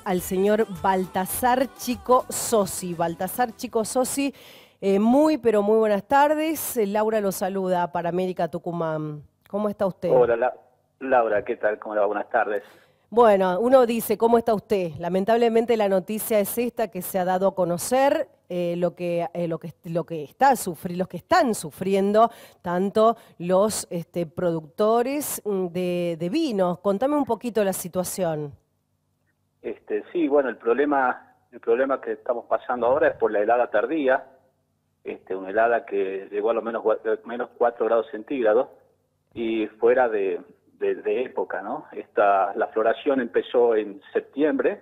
al señor Baltasar Chico Sossi. Baltasar Chico Sossi, pero muy buenas tardes. Laura lo saluda para América Tucumán. ¿Cómo está usted? Hola, Laura, ¿qué tal? ¿Cómo le va? Buenas tardes. Bueno, uno dice, ¿cómo está usted? Lamentablemente la noticia es esta que se ha dado a conocer, lo que los que están sufriendo tanto los productores de vinos. Contame un poquito la situación. Sí, bueno, el problema que estamos pasando ahora es por la helada tardía, una helada que llegó a lo menos 4 grados centígrados y fuera de época, ¿no? La floración empezó en septiembre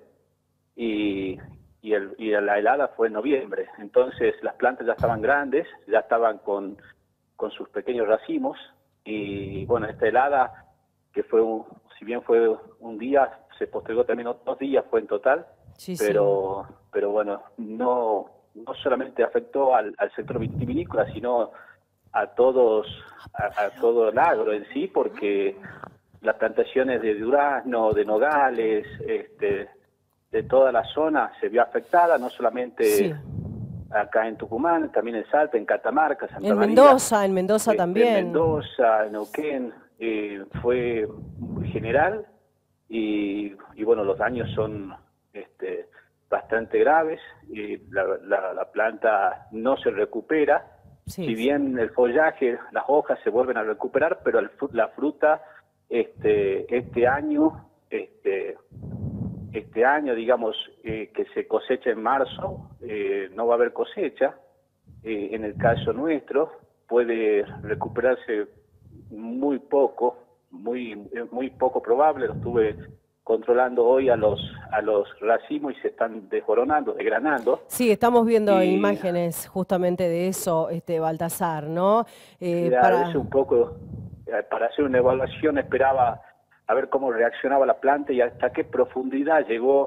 y la helada fue en noviembre. Entonces las plantas ya estaban grandes, ya estaban con sus pequeños racimos y bueno, esta helada que si bien fue un día, se postergó también otros días, fue en total, Sí, sí. pero bueno, no solamente afectó al sector vitivinícola, sino a todo el agro en sí, porque las plantaciones de durazno, de nogales, de toda la zona se vio afectada, no solamente Sí. acá en Tucumán, también en Salta, en Catamarca, Santa En María, Mendoza en también. Mendoza, en Neuquén, fue general y bueno, los daños son bastante graves, y la planta no se recupera, Sí, si sí. bien el follaje, las hojas se vuelven a recuperar, pero la fruta este año, digamos, que se cosecha en marzo, no va a haber cosecha. En el caso nuestro, puede recuperarse muy poco, muy poco probable. Lo estuve controlando hoy a los racimos y se están desboronando, desgranando. Sí, estamos viendo Y imágenes justamente de eso, Baltasar, ¿no? claro, Para... eso un poco, para hacer una evaluación esperaba a ver cómo reaccionaba la planta y hasta qué profundidad llegó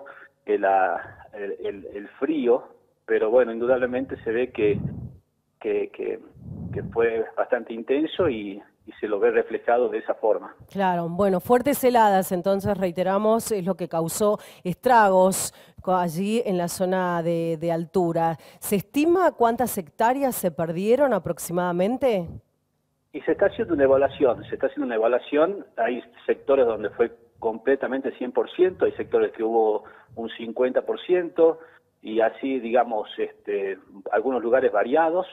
el frío, pero bueno, indudablemente se ve que, que, que fue bastante intenso y se lo ve reflejado de esa forma. Claro, bueno, fuertes heladas, entonces reiteramos, es lo que causó estragos allí en la zona de altura. ¿Se estima cuántas hectáreas se perdieron aproximadamente? Y se está haciendo una evaluación, hay sectores donde fue completamente 100%, hay sectores que hubo un 50%, y así, digamos, algunos lugares variados,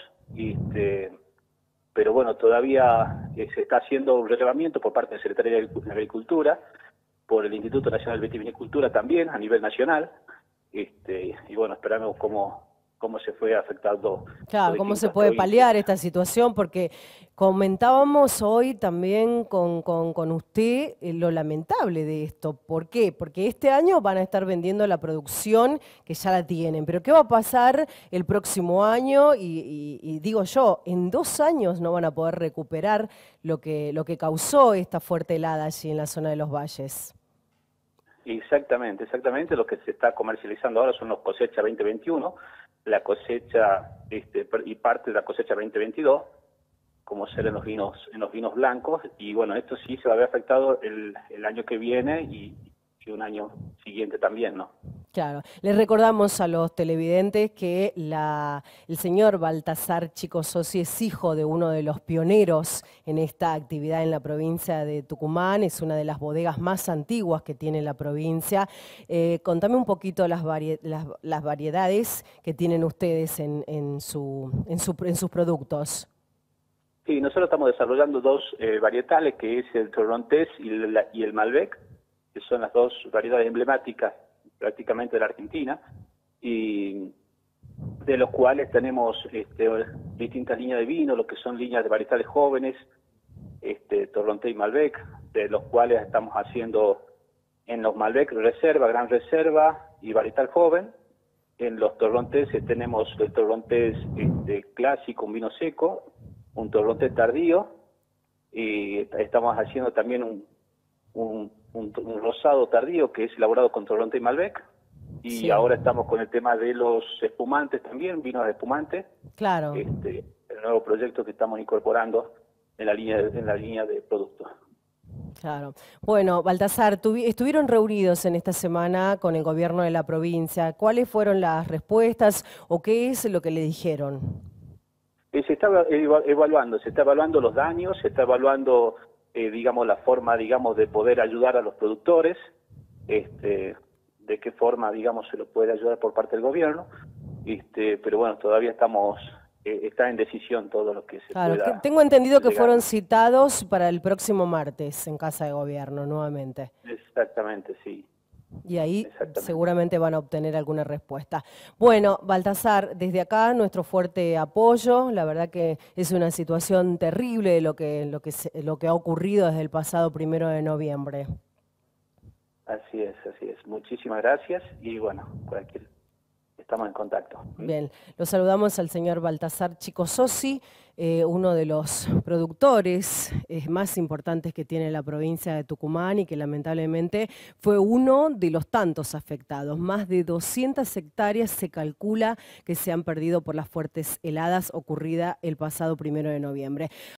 pero bueno, todavía se está haciendo un relevamiento por parte de la Secretaría de Agricultura, por el Instituto Nacional de Vitivinicultura también, a nivel nacional, y bueno, esperamos cómo se fue afectando los Claro, ¿cómo se distintas puede provincias. paliar esta situación? Porque comentábamos hoy también con usted lo lamentable de esto. ¿Por qué? Porque este año van a estar vendiendo la producción que ya la tienen. Pero ¿qué va a pasar el próximo año? Y digo yo, en 2 años no van a poder recuperar lo que causó esta fuerte helada allí en la zona de los valles. Exactamente, exactamente. Lo que se está comercializando ahora son los cosecha 2021, la cosecha y parte de la cosecha 2022, como ser en los vinos blancos, y bueno, esto sí se va a ver afectado el año que viene y un año siguiente también, ¿no? Claro, les recordamos a los televidentes que el señor Baltasar Chico Sossi es hijo de uno de los pioneros en esta actividad en la provincia de Tucumán, es una de las bodegas más antiguas que tiene la provincia. Contame un poquito las variedades que tienen ustedes en sus productos. Sí, nosotros estamos desarrollando dos varietales, que es el Torrontés y el Malbec, que son las dos variedades emblemáticas prácticamente de la Argentina, y de los cuales tenemos distintas líneas de vino, lo que son líneas de varietales jóvenes, Torrontés y Malbec, de los cuales estamos haciendo en los Malbec Reserva, Gran Reserva y Varietal Joven. En los Torrontés tenemos el Torrontés clásico, un vino seco, un Torrontés tardío, y estamos haciendo también un rosado tardío que es elaborado con Torrontés y Malbec. Y Sí, ahora estamos con el tema de los espumantes también, vinos de espumante, claro. el nuevo proyecto que estamos incorporando en la línea de productos. Claro. Bueno, Baltasar, estuvieron reunidos en esta semana con el gobierno de la provincia. ¿Cuáles fueron las respuestas o qué es lo que le dijeron? Se está se está evaluando los daños, se está evaluando, digamos, la forma, digamos, de poder ayudar a los productores, de qué forma, digamos, se lo puede ayudar por parte del gobierno, pero bueno, todavía está en decisión todo lo que se Claro, pueda tengo entendido que llegar. fueron citados para el próximo martes en Casa de Gobierno nuevamente. Exactamente, sí, Y ahí exactamente. seguramente van a obtener alguna respuesta. Bueno, Baltasar, desde acá nuestro fuerte apoyo. La verdad que es una situación terrible lo que ha ocurrido desde el pasado 1 de noviembre. Así es, así es. Muchísimas gracias y bueno, estamos en contacto. Bien, lo saludamos al señor Baltasar Chico Sossi, uno de los productores más importantes que tiene la provincia de Tucumán y que lamentablemente fue uno de los tantos afectados. Más de 200 hectáreas se calcula que se han perdido por las fuertes heladas ocurridas el pasado 1 de noviembre.